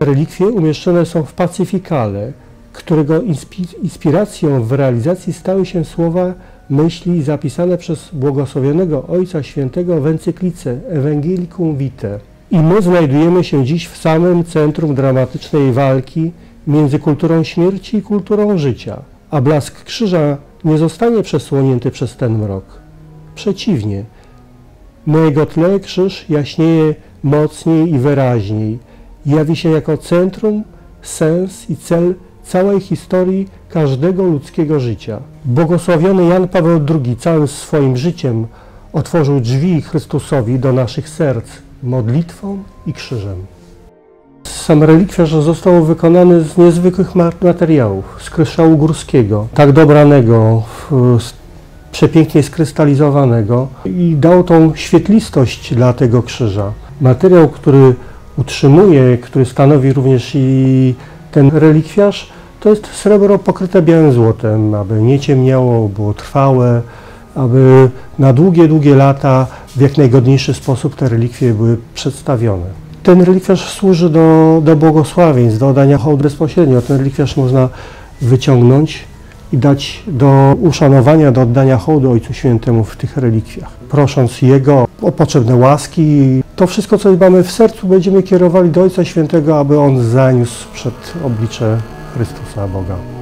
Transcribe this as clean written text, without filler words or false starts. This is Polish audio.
Relikwie umieszczone są w pacyfikale, którego inspiracją w realizacji stały się słowa, myśli zapisane przez błogosławionego Ojca Świętego w encyklice Evangelicum Vitae. I my znajdujemy się dziś w samym centrum dramatycznej walki między kulturą śmierci i kulturą życia, a blask krzyża nie zostanie przesłonięty przez ten mrok. Przeciwnie, na jego tle krzyż jaśnieje mocniej i wyraźniej, jawi się jako centrum, sens i cel całej historii każdego ludzkiego życia. Błogosławiony Jan Paweł II całym swoim życiem otworzył drzwi Chrystusowi do naszych serc modlitwą i krzyżem. Sam relikwiarz został wykonany z niezwykłych materiałów, z kryształu górskiego, tak dobranego, przepięknie skrystalizowanego i dał tą świetlistość dla tego krzyża. Materiał, który utrzymuje, który stanowi również i ten relikwiarz, to jest srebro pokryte białym złotem, aby nie ciemniało, było trwałe, aby na długie, długie lata w jak najgodniejszy sposób te relikwie były przedstawione. Ten relikwiarz służy do błogosławieństw, do oddania hołdu bezpośrednio. Ten relikwiarz można wyciągnąć i dać do uszanowania, do oddania hołdu Ojcu Świętemu w tych relikwiach, prosząc Jego o potrzebne łaski. To wszystko, co mamy w sercu, będziemy kierowali do Ojca Świętego, aby On zaniósł przed oblicze Chrystusa Boga.